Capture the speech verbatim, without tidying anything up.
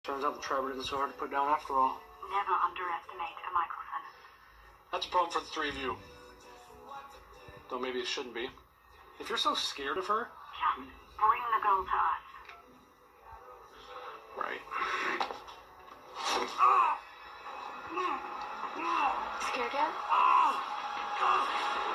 Turns out the Trevor isn't so hard to put down after all. Never underestimate a Michelson. That's a problem for the three of you. Though maybe it shouldn't be. If you're so scared of her... Just bring the girl to us. Right. Scared yet?